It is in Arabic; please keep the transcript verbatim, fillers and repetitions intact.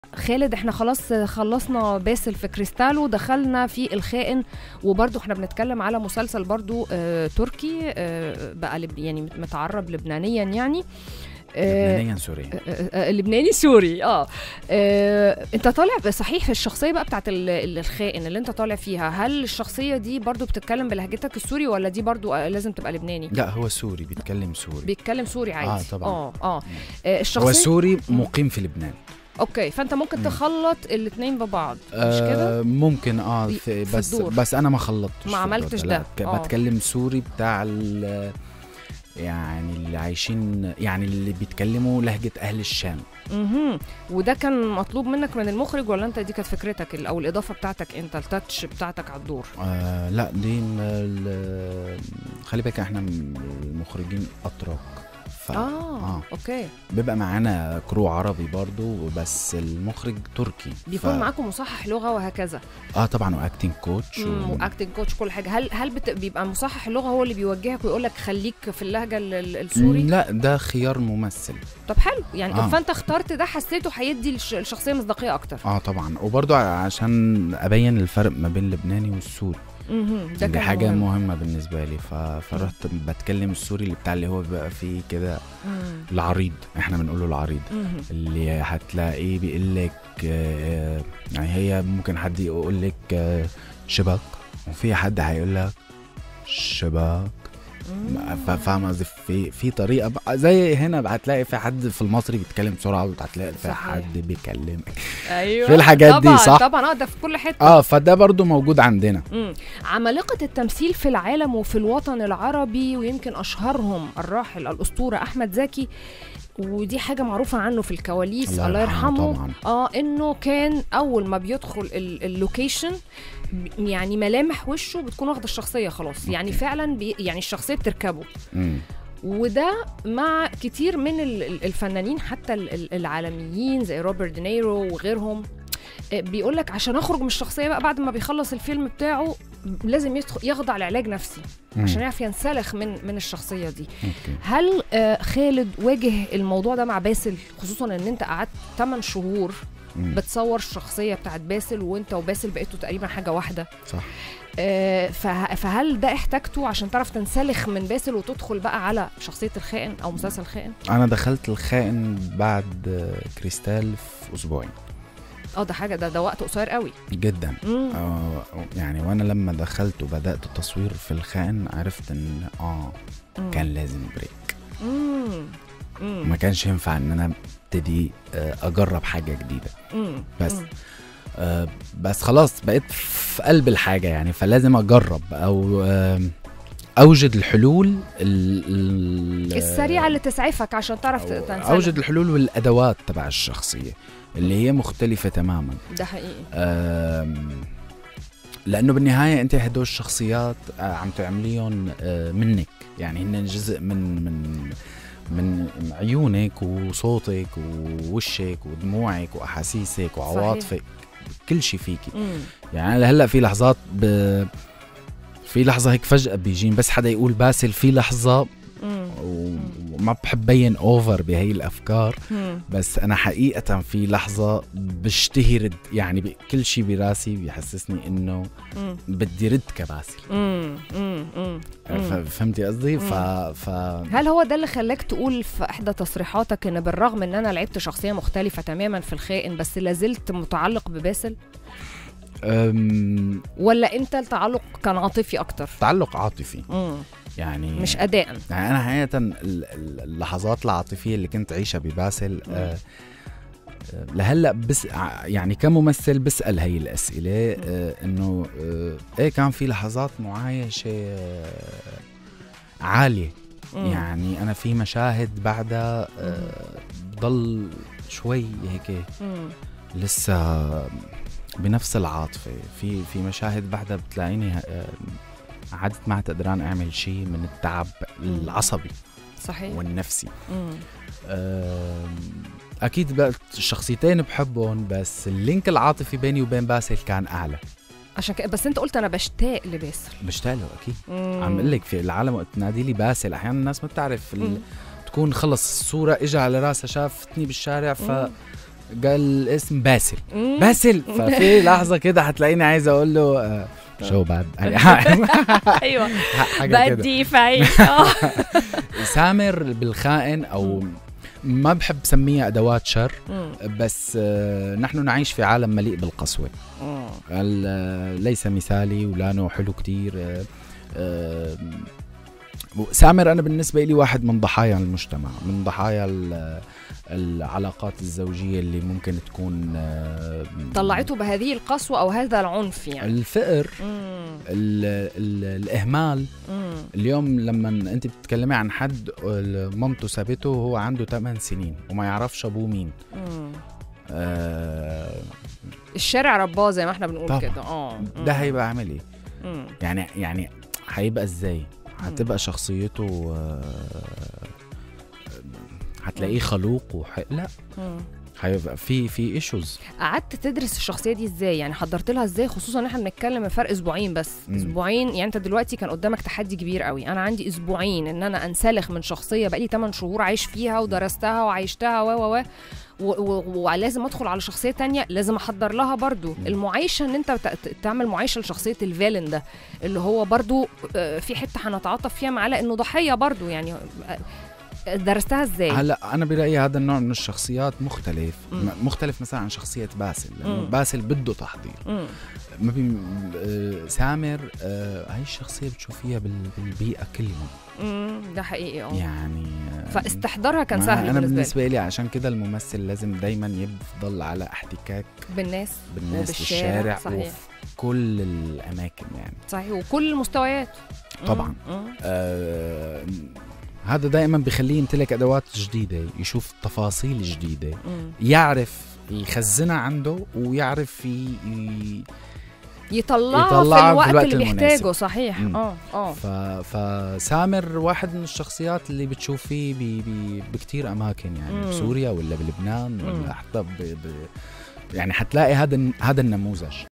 خالد احنا خلاص خلصنا باسل في كريستالو، دخلنا في الخائن، وبرضو احنا بنتكلم على مسلسل برضو آه تركي آه بقى لب يعني متعرب لبنانيا يعني لبنانيا سوري آه آه لبناني سوري اه, آه انت طالع صحيح في الشخصيه بقى بتاعت الخائن اللي انت طالع فيها، هل الشخصيه دي برضو بتتكلم بلهجتك السوري ولا دي برضو لازم تبقى لبناني؟ لا هو سوري، بيتكلم سوري بيتكلم سوري عادي. اه طبعا اه اه الشخصيه هو سوري مقيم في لبنان. اوكي، فانت ممكن مم. تخلط الاثنين ببعض مش كده؟ آه ممكن اه في في بس الدور. بس انا ما خلطتش، ما عملتش ده. بتكلم سوري بتاع يعني اللي عايشين، يعني اللي بيتكلموا لهجة أهل الشام. اها وده كان مطلوب منك من المخرج ولا انت دي كانت فكرتك او الإضافة بتاعتك انت، التاتش بتاعتك على الدور؟ آه لا دي خلي بالك احنا المخرجين أتراك ف... آه, اه اوكي بيبقى معانا كرو عربي برضو بس المخرج تركي، بيكون ف... معاكم مصحح لغه وهكذا. اه طبعا واكتنج كوتش و... واكتنج كوتش كل حاجه. هل هل بت... بيبقى مصحح اللغه هو اللي بيوجهك ويقول لك خليك في اللهجه السوري؟ لا ده خيار ممثل. طب حلو يعني آه. فانت اخترت ده، حسيته هيدي الشخصيه مصداقيه اكتر. اه طبعا، وبرضو عشان ابين الفرق ما بين اللبناني والسوري. ده دي حاجة مهم. مهمة بالنسبة لي ف... فرحت بتكلم السوري اللي بتاع اللي هو بقى فيه كده العريض، احنا بنقوله العريض مم. اللي هتلاقيه بيقول لك آه يعني هي ممكن حد يقول لك آه شباك، وفي حد هيقول لك شباك، فاهم قصدي؟ في في طريقه زي هنا هتلاقي في حد في المصري بيتكلم بسرعه وهتلاقي في حد بيكلم ايوه في الحاجات طبعًا دي صح طبعا اه ده في كل حته اه فده برضو موجود عندنا. امم عمالقه التمثيل في العالم وفي الوطن العربي، ويمكن اشهرهم الراحل الاسطوره احمد زكي، ودي حاجه معروفه عنه في الكواليس الله, الله يرحمه طبعاً. اه انه كان اول ما بيدخل اللوكيشن يعني ملامح وشه بتكون واخده الشخصيه خلاص، يعني فعلا بي يعني الشخصيه بتركبه. مم. وده مع كتير من الفنانين حتى العالميين زي روبرت دينيرو وغيرهم، بيقولك عشان اخرج من الشخصيه بقى بعد ما بيخلص الفيلم بتاعه لازم يخضع لعلاج نفسي مم. عشان يعرف ينسلخ من من الشخصيه دي. مم. هل آه خالد واجه الموضوع ده مع باسل، خصوصا ان انت قعدت ثمانية شهور مم. بتصور الشخصيه بتاعت باسل وانت وباسل بقيتوا تقريبا حاجه واحده صح؟ آه فهل ده احتاجته عشان تعرف تنسلخ من باسل وتدخل بقى على شخصيه الخائن او مسلسل الخائن؟ انا دخلت الخائن بعد كريستال في اسبوعين. اه ده حاجه ده ده وقت قصير قوي جدا. آه يعني وانا لما دخلت وبدات التصوير في الخائن عرفت ان اه مم. كان لازم بريك. مم. مم. ما كانش ينفع ان انا ابتدي آه اجرب حاجه جديده. مم. بس مم. آه بس خلاص بقيت في قلب الحاجه يعني، فلازم اجرب او آه اوجد الحلول السريعه اللي تسعفك عشان تعرف تنسلخ. اوجد الحلول والادوات تبع الشخصيه اللي هي مختلفة تماما. ده حقيقي. لأنه بالنهاية أنت هدول الشخصيات عم تعمليهم منك، يعني هن جزء من من من عيونك وصوتك ووشك ودموعك وأحاسيسك وعواطفك، كل شيء فيكي. مم. يعني هلأ في لحظات ب... في لحظة هيك فجأة بيجين بس حدا يقول باسل في لحظة، وما بحب بين اوفر بهي الافكار مم. بس انا حقيقه في لحظه بشتهي رد، يعني كل شيء براسي بيحسسني انه بدي رد كباسل. فهمتي قصدي؟ ف... ف هل هو ده اللي خلاك تقول في احدى تصريحاتك ان بالرغم ان انا لعبت شخصيه مختلفه تماما في الخائن بس لازلت متعلق بباسل؟ أم... ولا انت التعلق كان عاطفي اكتر؟ تعلق عاطفي. مم. يعني مش أداء. يعني أنا حقيقة اللحظات العاطفية اللي كنت عيشها بباسل آه لهلأ بس يعني كممثل بسأل هاي الأسئلة آه إنه آه إيه كان في لحظات معايشة آه عالية. مم. يعني أنا في مشاهد بعدها آه بضل شوي هيك لسه بنفس العاطفة، في في مشاهد بعدها بتلاقيني آه عدت ما قدران اعمل شيء من التعب العصبي صحيح والنفسي. اكيد بقى الشخصيتين بحبهم بس اللينك العاطفي بيني وبين باسل كان اعلى عشان كده. بس انت قلت انا بشتاق لباسل. بشتاق له اكيد. مم. عم اقول لك في العالم وقت تنادي لي باسل احيانا الناس ما بتعرف تكون خلص الصوره اجى على راسها شافتني بالشارع ف قال اسم باسل. باسل. ففي لحظه كده هتلاقيني عايز اقول له آه شو بعد. ايوه بدي فايت. سامر بالخائن او ما بحب سميها ادوات شر، بس آه نحن نعيش في عالم مليء بالقسوه. آه ليس مثالي ولانه حلو كتير. آه آه سامر أنا بالنسبة لي واحد من ضحايا المجتمع، من ضحايا العلاقات الزوجية اللي ممكن تكون طلعته بهذه القسوة أو هذا العنف. يعني الفقر، ال ال الإهمال. مم. اليوم لما أنت بتتكلمي عن حد مامته سابته وهو عنده ثمان سنين وما يعرفش أبوه مين، آه الشارع رباه زي ما احنا بنقول كده. اه ده هيبقى عامل ايه؟ مم. يعني يعني هيبقى ازاي؟ هتبقى شخصيته هتلاقيه خلوق وح... لا هيبقى في في ايشوز. قعدت تدرس الشخصيه دي ازاي؟ يعني حضرت لها ازاي؟ خصوصا ان احنا بنتكلم فرق اسبوعين بس. مم. اسبوعين يعني انت دلوقتي كان قدامك تحدي كبير قوي. انا عندي اسبوعين ان انا انسلخ من شخصيه بقالي ثمانية شهور عايش فيها ودرستها وعيشتها و و ولازم ادخل على شخصيه تانية لازم احضر لها برضو. مم. المعايشه ان انت تعمل معايشه لشخصيه الفيلن ده اللي هو برضو في حته هنتعاطف فيها معاه لانه ضحيه برضو. يعني درستها ازاي؟ هلا انا برايي هذا النوع من الشخصيات مختلف. مم. مختلف مثلا عن شخصيه باسل، لانه باسل بده تحضير. مم. ما بي آه سامر آه هاي الشخصيه بتشوفيها بالبيئه كل يوم. امم ده حقيقي. اه يعني فاستحضارها كان سهل انا بالنسبه لي. عشان كده الممثل لازم دايما يفضل على احتكاك بالناس بالناس بالشارع وفي كل الاماكن. يعني صحيح وكل المستويات طبعا. آه هذا دائما بيخليه يمتلك ادوات جديده، يشوف تفاصيل جديده. مم. يعرف يخزنها عنده ويعرف ي... يطلعها في الوقت, في الوقت اللي بيحتاجه. صحيح. اه اه فسامر واحد من الشخصيات اللي بتشوفيه بي بي بكتير اماكن، يعني مم. بسوريا ولا بلبنان ولا حتى ب ب يعني حتلاقي هذا هذا النموذج.